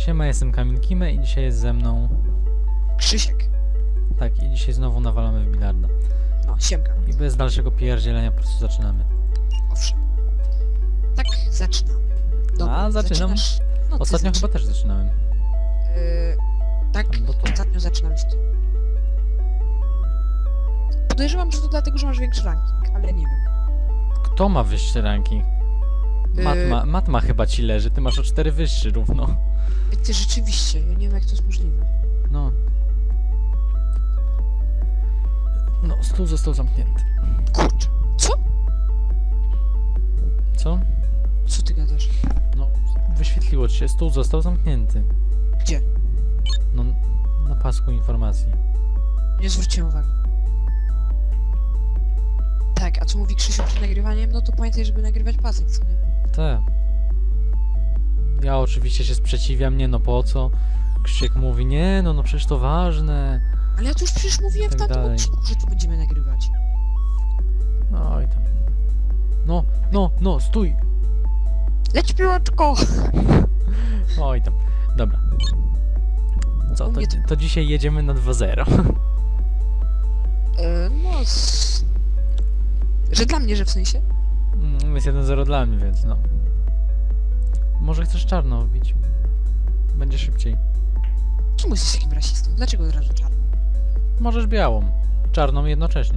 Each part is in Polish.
Siema, jestem Kamil Kime i dzisiaj jest ze mną... Krzysiek. Tak, i dzisiaj znowu nawalamy w bilarda. No, siemka. I bez dalszego pierdzielenia po prostu zaczynamy. Owszem. Tak, zaczynamy. Dobra, A, zaczynam. zaczynasz? No, ty Ostatnio chyba też zaczynałem. Tak, Albo ty. ostatnio zaczynałeś ty. Podejrzewam, że to dlatego, że masz większy ranking, ale nie wiem. Kto ma wyższy ranking? Mat ma chyba ci leży, ty masz o 4 wyższy równo. Ty rzeczywiście, ja nie wiem jak to jest możliwe. No. No, stół został zamknięty. Kurczę. Co? Co? Co ty gadasz? No, wyświetliło ci się, stół został zamknięty. Gdzie? No, na pasku informacji. Nie zwróciłem uwagi. Tak, a co mówi Krzysiu przed nagrywaniem? No to pamiętaj, żeby nagrywać pasek, co nie? Tak. Ja oczywiście się sprzeciwiam, nie no po co? Krzysiek mówi, nie no przecież to ważne. Ale ja tu już przecież mówiłem Tak w tamtym dalej. odcinku, że tu będziemy nagrywać. No i tam. No, stój! Leć piłeczko! Oj tam. Dobra. Co, to dzisiaj jedziemy na 2-0. Że dla mnie, że w sensie? Jest 1-0 dla mnie, więc no. Może chcesz czarno wbić? Będzie szybciej. Czemu jesteś takim rasistą? Dlaczego od razu czarną? Możesz białą. Czarną jednocześnie.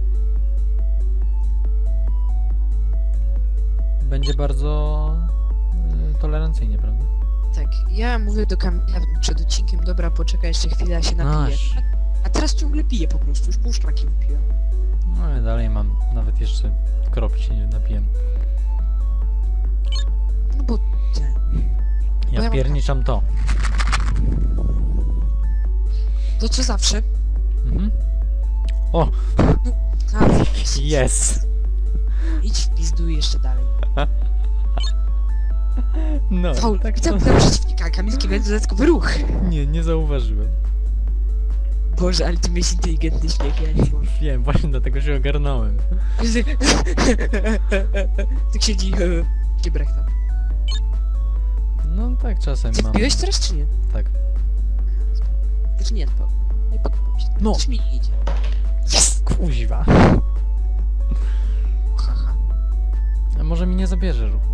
Będzie bardzo tolerancyjnie, prawda? Tak, ja mówię do Kamila przed odcinkiem, dobra, poczekaj jeszcze chwilę, ja się napiję. A teraz ciągle piję po prostu, już pół szklaki wypiłem. No ale dalej mam, nawet jeszcze kropli się nie napiłem. No bo ten... Ja pierniczam to. To co zawsze? Mhm. O! Yes! Idź w pizdu i jeszcze dalej. No, Faul, tak widzę to... na przeciwnika, Kamilski będzie dodatkowy ruch. Nie zauważyłem. Boże, ale ty miałeś inteligentny śmiech, ja nie mogę. Wiem, właśnie dlatego się ogarnąłem. Tak siedzi... Gdzie brechta? No tak czasem Ty mam. wbiłeś teraz czy nie? Tak. Znaczy nie, to nie podoba mi się. No. Coś mi nie idzie. Yes! Kuźwa. Haha. A może mi nie zabierze ruchu?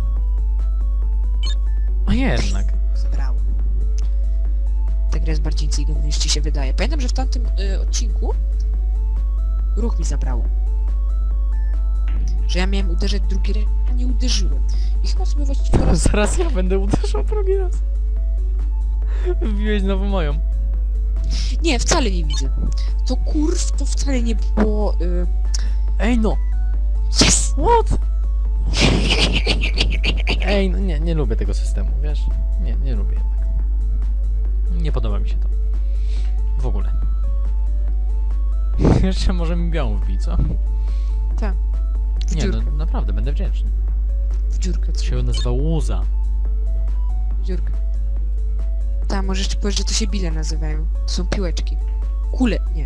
A jednak. Zabrało. Ta gra jest bardziej inteligentna niż ci się wydaje. Pamiętam, że w tamtym odcinku ruch mi zabrało. Że ja miałem uderzać drugi raz, a nie uderzyłem. I chyba sobie właściwie teraz... Zaraz ja będę uderzał drugi raz. Wbiłeś znowu moją. Nie, wcale nie widzę. To kurw, to wcale nie było... Ej no! Yes! What? Ej, no nie lubię tego systemu, wiesz? Nie lubię jednak. Nie podoba mi się to. W ogóle. Jeszcze może mi białą wbij, co? Tak. Nie, no naprawdę, będę wdzięczny. W dziurkę. To się nazywa łuza. W dziurkę. Tak, może jeszcze powiesz, że to się bile nazywają. To są piłeczki. Kule... nie.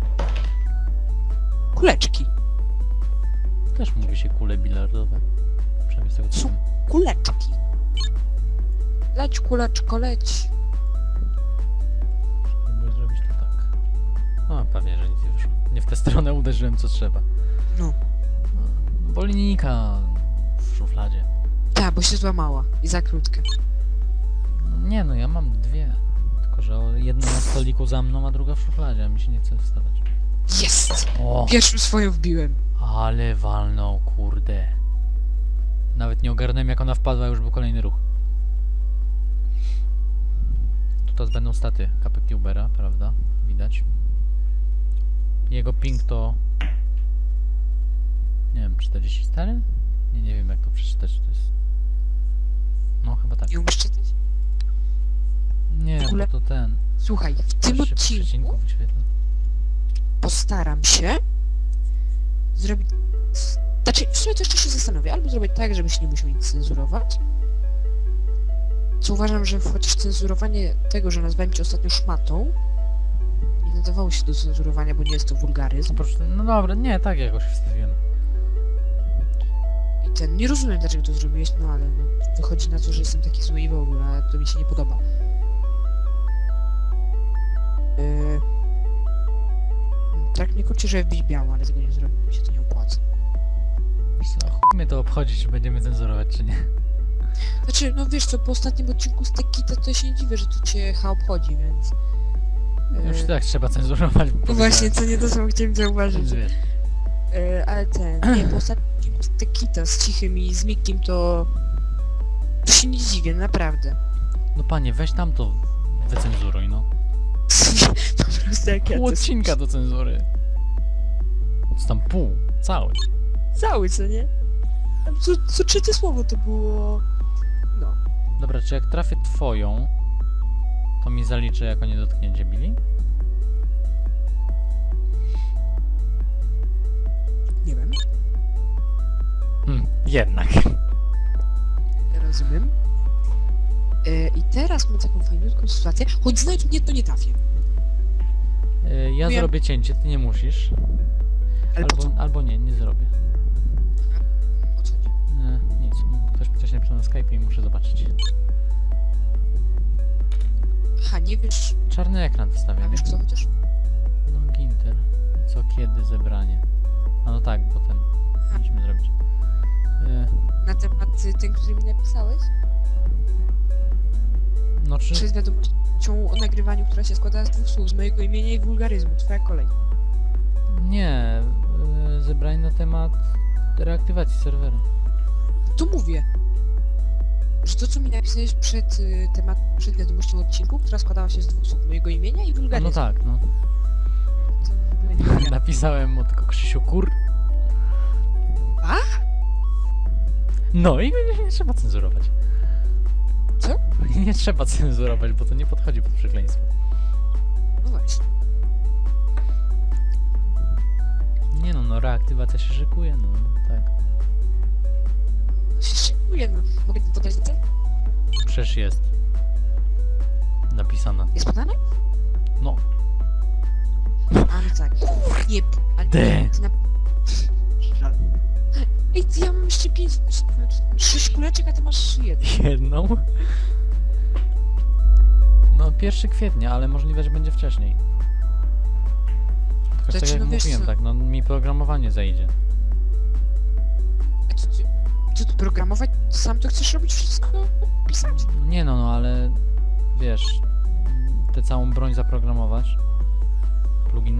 Kuleczki. Też mówi się kule bilardowe. Przynajmniej z tego co Są wiem. kuleczki. Leć, kuleczko, leć. Spróbuję zrobić to tak. No, pewnie, że nic nie wyszło. Nie w tę stronę uderzyłem, co trzeba. No. Bo linijka w szufladzie. Tak, bo się złamała. I za krótkę. No, nie no, ja mam dwie. Tylko, że jedna na stoliku za mną, a druga w szufladzie, a mi się nie chce wstawać. Jest! O! Pierwszą swoją wbiłem. Ale walnął, kurde. Nawet nie ogarnąłem, jak ona wpadła, już był kolejny ruch. Tu teraz będą staty kapek Ubera, prawda? Widać. Jego ping to... Nie wiem, 44? Nie wiem jak to przeczytać, to jest... No, chyba tak. Nie umiesz czytać? Nie, w ogóle... bo to ten... Słuchaj, w tym Się w odcinku przecinku wyświetla. postaram się zrobić... Znaczy, w sumie to jeszcze się zastanowię. Albo zrobić tak, żebyś nie musiał nic cenzurować. Co uważam, że chociaż cenzurowanie tego, że nazwałem cię ostatnio szmatą, nie nadawało się do cenzurowania, bo nie jest to wulgaryzm. No dobra, nie, tak jakoś wstawiłem. I nie rozumiem, dlaczego to zrobiłeś, no ale no, wychodzi na to, że jestem taki zły i w ogóle, a to mi się nie podoba. Czy żeby być biało, ale tego nie zrobię, mi się to nie opłaca. Co, chuj mnie to obchodzi, czy będziemy cenzurować, czy nie. Znaczy, no wiesz co, po ostatnim odcinku z Tekita to się nie dziwię, że to cię obchodzi, więc... Już i tak trzeba cenzurować. Bo No właśnie, co nie to samo chciałem zauważyć. Więc wiesz. Ale nie, po ostatnim odcinku z Tekita z Cichym i z Mikim to się nie dziwię, naprawdę. No panie, weź tam to wycenzuruj, no. Po prostu jak ja Pół to odcinka do cenzury. Co tam pół? Cały. cały, co nie? Tam co trzecie słowo to było... No. Dobra, czy jak trafię twoją, to mi zaliczy jako niedotknięcie Billy? Nie wiem. Jednak. Ja rozumiem. I teraz mam taką fajniutką sytuację. Choć znajdź mnie, to nie trafię. Ja Wiem. zrobię cięcie, ty nie musisz. Ale po co? Albo nie, nie zrobię. O co chodzi? Nic. Ktoś mi coś napisał na Skype i muszę zobaczyć. Aha, nie wiesz... Czarny ekran A wstawiam. wiesz co chociaż? No Ginter. Co, kiedy zebranie? A no tak, bo ten mieliśmy zrobić. Na temat ten, który mi napisałeś? No Czy czy... z wiadomością o nagrywaniu, która się składa z 2 słów, z mojego imienia i wulgaryzmu. Twoja kolej. Nie. Zebranie na temat reaktywacji serwera. To mówię. Że to, co mi napisałeś przed wiadomością odcinku, która składała się z 2 słów, mojego imienia i A wulgaryzmu. no tak, no. To w ogóle nie wiem. Napisałem mu tylko Krzysiu kur... A? No i nie trzeba cenzurować. Co? Nie trzeba cenzurować, bo to nie podchodzi pod przekleństwo. No właśnie. Nie no, reaktywacja się szykuje, no tak. No się szykuje, no. Mogę ci podać datę? Przecież jest. Napisana. Jest podane? No. A no tak. Nie, ale... D. ty na- Ej, ty, ja mam jeszcze 6 kuleczek, a ty masz 1. Jedną? No 1 kwietnia, ale możliwe, że będzie wcześniej. Tylko Znaczy, tak jak no wiesz mówiłem, co? tak, no mi programowanie zajdzie. A co tu programować? Sam to chcesz robić wszystko? Pisać? Nie no, ale wiesz, tę całą broń zaprogramować. Plugin.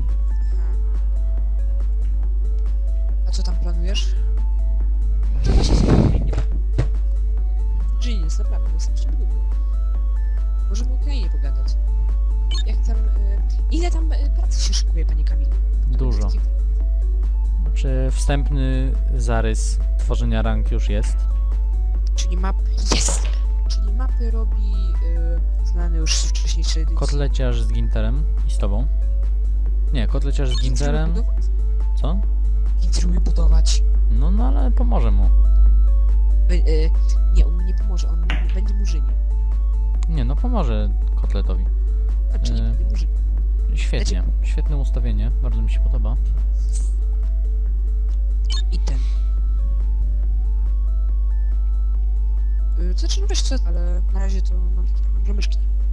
A co tam planujesz? To właśnie spokojnie. Genius, naprawdę, jestem się dumny. Możemy ukrainie pogadać. Jak tam... ile tam pracy się szykuje, panie Kamilu? Dużo. Czy wstępny zarys tworzenia rank już jest? Czyli Jest! Czyli mapy robi znany już z wcześniejszej edycji. Kotleciarz z Ginterem i z tobą? Nie, kotleciarz z Ginterem. Co? Nic umie budować. No ale pomoże mu. Nie, on mu nie pomoże, on będzie murzynie. Nie, no pomoże kotletowi. Znaczy nie będzie murzynie. Świetnie, świetne ustawienie, bardzo mi się podoba. I ten. Znaczy, no wiesz co, ale na razie to mam taki problem, że myszki nie ma.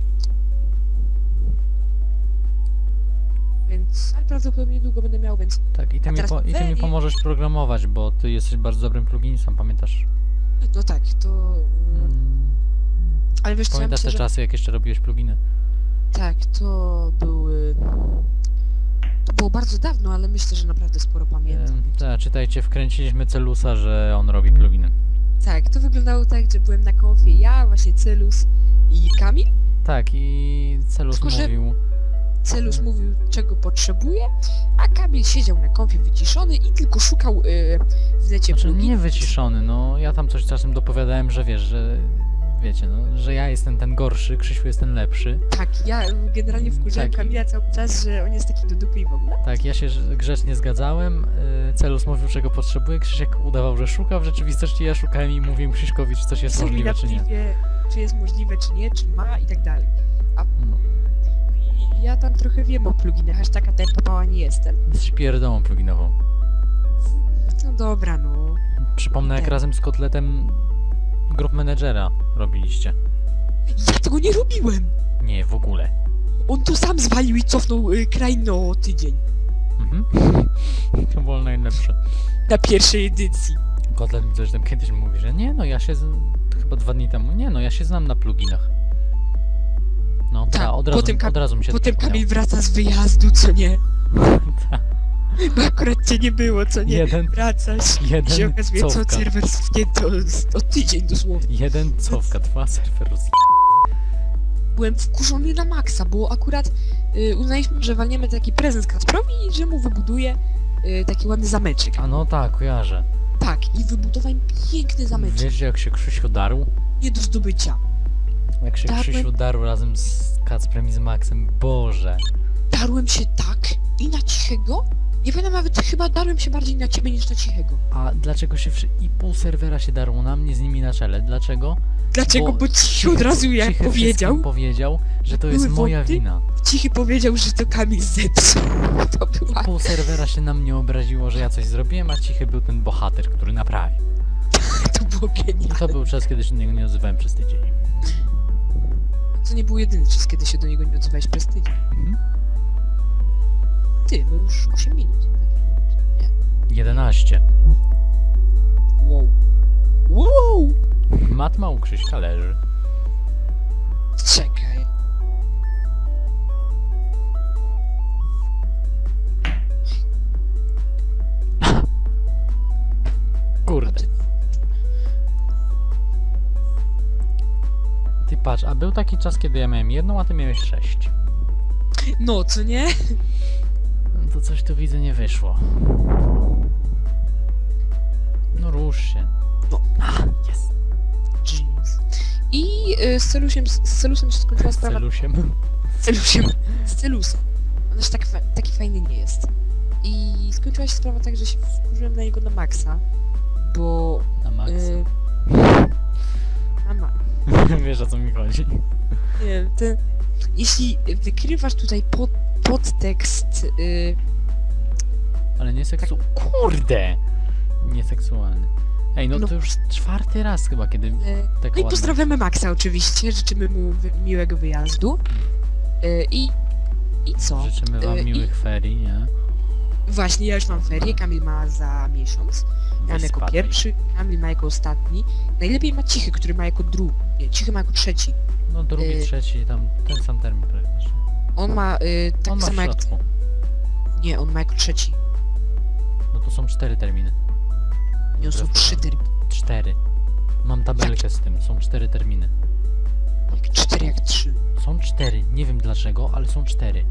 Więc, ale prawdopodobnie niedługo będę miał, więc... Tak, i ty, A teraz ty mi pomożesz programować, bo ty jesteś bardzo dobrym pluginistem, pamiętasz? No tak, to... Ale wiesz co, ja Pamiętasz myślę, te że... czasy, jak jeszcze robiłeś pluginy? Tak, to były... To było bardzo dawno, ale myślę, że naprawdę sporo pamiętam. Tak, czytajcie, wkręciliśmy Celusa, że on robi pluginy. Tak, to wyglądało tak, że byłem na konfie ja, właśnie Celus i Kamil. Tak, i Celus Tylko, że- mówił... Celus mówił, czego potrzebuje, a Kamil siedział na konfie wyciszony i tylko szukał w necie Znaczy, pluginów. nie wyciszony, no ja tam coś czasem dopowiadałem, że wiesz, że... Wiecie, no, że ja jestem ten gorszy, Krzysiu jest ten lepszy. Tak, ja generalnie wkurzałem Tak. Kamila cały czas, że on jest taki do dupy i w ogóle. Tak, ja się grzecznie zgadzałem, Celus mówił, czego potrzebuje, Krzysiek udawał, że szuka, w rzeczywistości ja szukałem i mówiłem Krzyśkowi, czy coś jest możliwe, czy nie. Wie, czy jest możliwe, czy nie, czy ma i tak dalej. A No, i ja tam trochę wiem o pluginach, aż taka tempopała nie jestem. jesteś pierdołą pluginową. No dobra, no. Przypomnę, jak Tak. razem z Kotletem Group Managera robiliście. Ja tego nie robiłem! Nie, w ogóle. On to sam zwalił i cofnął krainę o tydzień. Mhm. To było najlepsze. Na pierwszej edycji. Kotlet mi coś tam kiedyś mówi, że nie no, ja się... Chyba 2 dni temu. Nie no, ja się znam na pluginach. No, Tak, od razu mi się Potem to Kamil wraca z wyjazdu, co nie? Tak. Bo akurat cię nie było, co nie? Jeden, Wracasz i się jeden okazuje, co cofka. serwer schnięty o tydzień dosłownie. Jeden cofka, 2 serwer roz... Byłem wkurzony na maksa, bo akurat uznaliśmy, że walniemy taki prezent Kacprowi i że mu wybuduje taki ładny zameczek. A no tak, kojarzę. Tak, i wybudowałem piękny zameczek. Wiesz jak się Krzysiu darł? Nie do zdobycia. Jak się Darłem- Krzysiu darł razem z Kacprem i z Maxem, Boże. Darłem się tak i na cichego. Nie pamiętam nawet, chyba darłem się bardziej na ciebie niż na cichego. A dlaczego się i pół serwera się darło na mnie z nimi na czele? Dlaczego? Dlaczego? Bo Cichy od razu jak Cichy powiedział, wszystkim powiedział, że to jest były moja wąty. wina. Cichy powiedział, że to Kamil zepsuł. To I była... pół serwera się na mnie obraziło, że ja coś zrobiłem, a Cichy był ten bohater, który naprawił. To było I genialne. to był czas, kiedy się do niego nie odzywałem przez tydzień. To nie był jedyny czas, kiedy się do niego nie odzywałeś przez tydzień. Mhm. Ty, bo już 8 minut. Nie. 11. Wow. Wow! Matma u Krzyśka leży. Czekaj. Kurde. Ty patrz, a był taki czas, kiedy ja miałem 1, a ty miałeś 6. No, co nie? No to coś tu widzę nie wyszło. No rusz się. No. Jest. Jeans. I z Celusem się skończyła Z sprawa... celusiem. Z Celusem. On też taki fajny nie jest. I skończyła się sprawa tak, że się wkurzyłem na niego na maksa, bo... Na maksa. Wiesz o co mi chodzi. Nie wiem, jeśli wykrywasz tutaj podtekst... Ale nie Kurde! Nieseksualny. Ej, no No. to już 4. raz chyba, kiedy tak No i ładnie. pozdrawiamy Maxa oczywiście, życzymy mu miłego wyjazdu. I co? Życzymy wam I- miłych ferii, nie? Właśnie, ja już mam ferie, Kamil ma za miesiąc. Ja mam jako Wyspanej. pierwszy, Kamil ma jako ostatni. Najlepiej ma Cichy, który ma jako drugi. Nie, Cichy ma jako trzeci. No drugi, trzeci, tam ten sam termin praktycznie. On ma tak On ma w samo jak... środku. Nie, on ma jako trzeci. No to są 4 terminy. Nie, są Wbrew 3 pozorom. terminy. 4. Mam tabelkę z tym, są 4 terminy. 4 jak 3. Są 4, nie wiem dlaczego, ale są 4.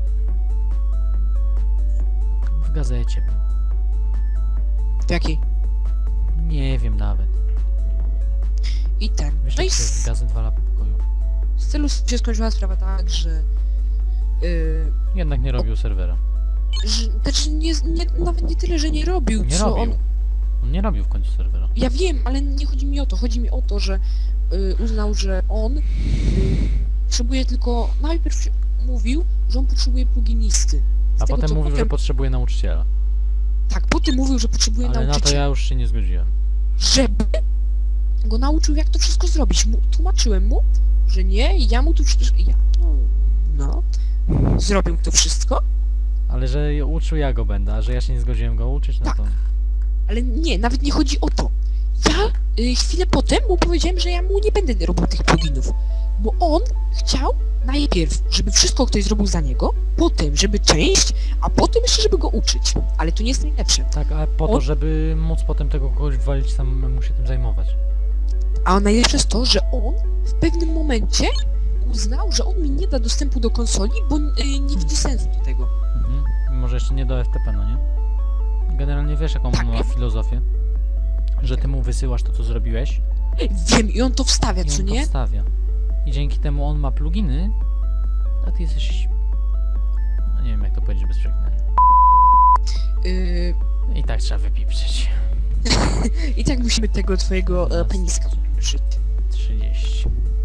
W gazecie był. To jakiej? Nie wiem nawet. I ten. Wiesz, No i jak to jest gazet 2 lata po pokoju. z celu się skończyła sprawa tak, że... Jednak nie robił serwera. Znaczy nawet nie tyle, że nie robił, Nie co robił. on... On nie robił w końcu serwera. Ja wiem, ale nie chodzi mi o to. Chodzi mi o to, że uznał, że on potrzebuje tylko... Najpierw mówił, że on potrzebuje pluginisty. Z A tego, potem co mówił, że potrzebuje nauczyciela. Tak, potem mówił, że potrzebuje Ale na to nauczyciela, ja już się nie zgodziłem. żeby go nauczył, jak to wszystko zrobić. Tłumaczyłem mu, że nie, ja mu tu przecież... No. Zrobił to wszystko, Ale że uczył ja go będę, a że ja się nie zgodziłem go uczyć, no Tak. to... ale nie, nawet nie chodzi o to. Ja chwilę potem mu powiedziałem, że ja mu nie będę robił tych pluginów, bo on chciał najpierw, żeby wszystko ktoś zrobił za niego, potem, żeby część, a potem jeszcze, żeby go uczyć. Ale to nie jest najlepsze. Tak, a po to, On- żeby móc potem tego kogoś walić, samemu się tym zajmować. A najlepsze jest to, że on w pewnym momencie uznał, że on mi nie da dostępu do konsoli, bo nie widzi sensu do tego. Mhm. Może jeszcze nie do FTP, no nie? Generalnie wiesz, jaką Tak. ma filozofię? Że ty mu wysyłasz to, co zrobiłeś Wiem, i on to wstawia, i co on to nie? wstawia. I dzięki temu on ma pluginy, a ty jesteś... No nie wiem, jak to powiedzieć bez przeklinania. Yy, I tak trzeba wypiprzeć. I tak musimy tego twojego peniska wypieprzyć. 30.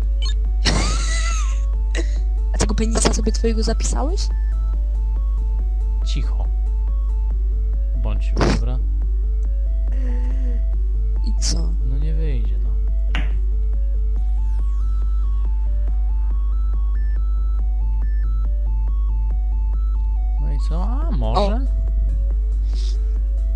A tego penisa sobie twojego zapisałeś? Cicho. Bądź już, dobra? I co? No nie wyjdzie, no. No i co? A, może?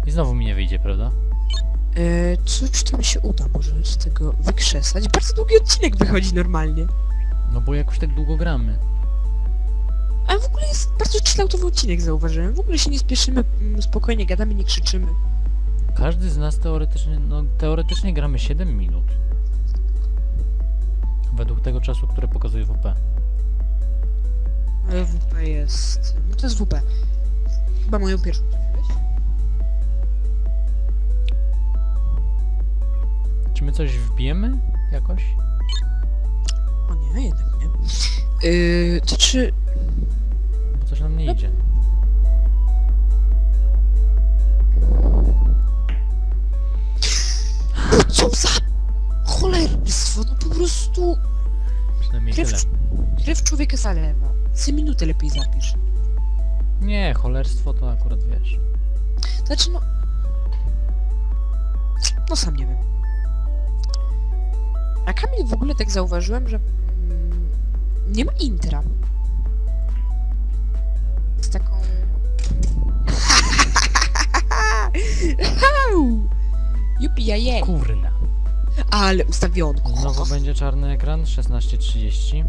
I znowu mi nie wyjdzie, prawda? Coś tam się uda może z tego wykrzesać. Bardzo długi odcinek wychodzi normalnie. No bo jakoś tak długo gramy. A w ogóle jest bardzo chilloutowy odcinek, zauważyłem. W ogóle się nie spieszymy, spokojnie gadamy, nie krzyczymy. Każdy z nas teoretycznie gramy 7 minut. Według tego czasu, który pokazuje WP. Ale WP jest... No to jest WP. Chyba moją pierwszą trafiłeś? Czy my coś wbijemy jakoś? O nie, jednak nie. To czy... Bo coś nam nie idzie. No co za... cholerstwo, no po prostu... Przynajmniej tyle. Krew człowieka zalewa. 3 minuty lepiej zapisz. Nie, cholerstwo to akurat wiesz. Znaczy no... No sam nie wiem. A Kamil w ogóle tak zauważyłem, że... nie ma intra. Z taką... Jupi, jaje. Kurna. Ale ustawionko. Znowu będzie czarny ekran, 16:30.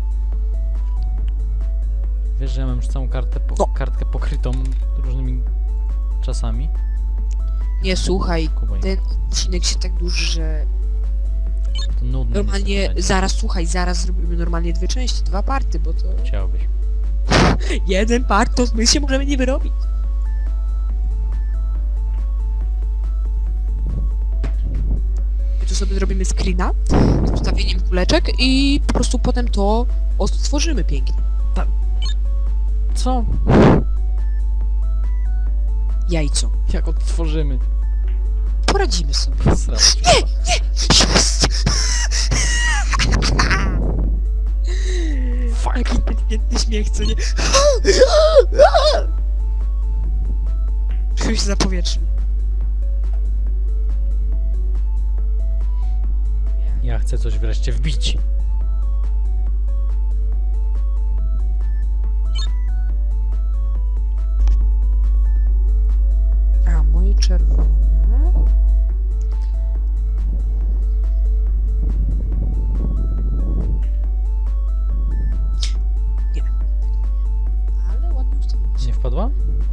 Wiesz, że ja mam już całą kartkę pokrytą różnymi czasami. Nie, słuchaj, Kuba, ten odcinek się tak dłuży, że... to nudne Normalnie, jest zaraz, słuchaj, zaraz zrobimy normalnie 2 części, 2 party, bo to... Chciałbyś. 1 part to my się możemy nie wyrobić. My tu sobie zrobimy screena z ustawieniem kuleczek i po prostu potem to odtworzymy pięknie. Co? Jajco. Jak odtworzymy? Poradzimy sobie. Srało się. Jest! Fuck. Jaki inteligentny śmiech, co nie? Czuję się zapowietrzny. Ja chcę coś wreszcie wbić. A, moje czerwone. Nie. Ale ładnie ustawiłeś. Nie wpadła?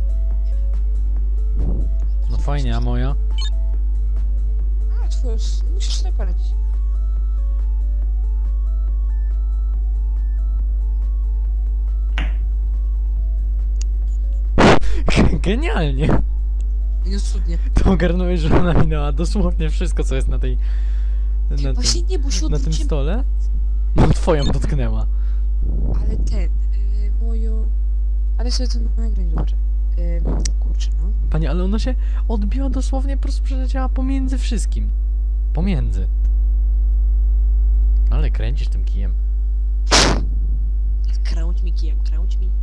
No fajnie, a moja? A, twoje... musisz sobie poradzić. Genialnie! Nie, cudnie. To ogarnąłeś, że ona minęła dosłownie wszystko, co jest na tej... Właśnie nie, bo się na tym odwróciłem, stole? No twoją dotknęła. ale ten, moją... Ale sobie to na nagraniu zobaczę. Kurczę, no. Panie, ale ona się odbiła dosłownie, po prostu przeleciała pomiędzy wszystkim. Pomiędzy. Ale kręcisz tym kijem. Kręć mi kijem, kręć mi.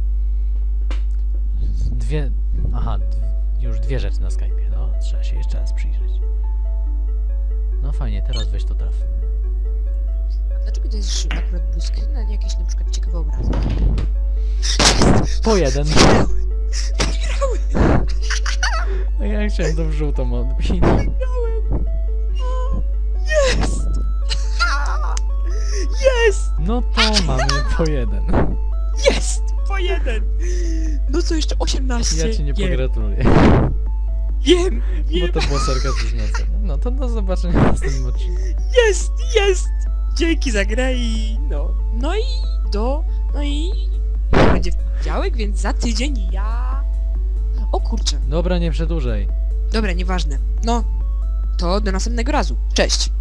Dwie... Aha, już 2 rzeczy na Skype'ie. No, trzeba się jeszcze raz przyjrzeć. No fajnie, teraz weź to traf. A dlaczego to jest akurat blue screen, a nie jakieś na przykład ciekawe obrazy? Po 1. A ja chciałem to w żółtą odbić. Jest! Jest! No to mamy po 1. Jest! Po 1! No co, jeszcze 18? Ja ci nie pogratuluję. Wiem! Bo to było sarkastyczne. No to do zobaczenia w następnym odcinku. Jest! Jest! Dzięki za grę i no. No i będzie w poniedziałek, więc za tydzień ja... O kurczę. Dobra, nie przedłużaj. Dobra, nieważne. No, to do następnego razu. Cześć!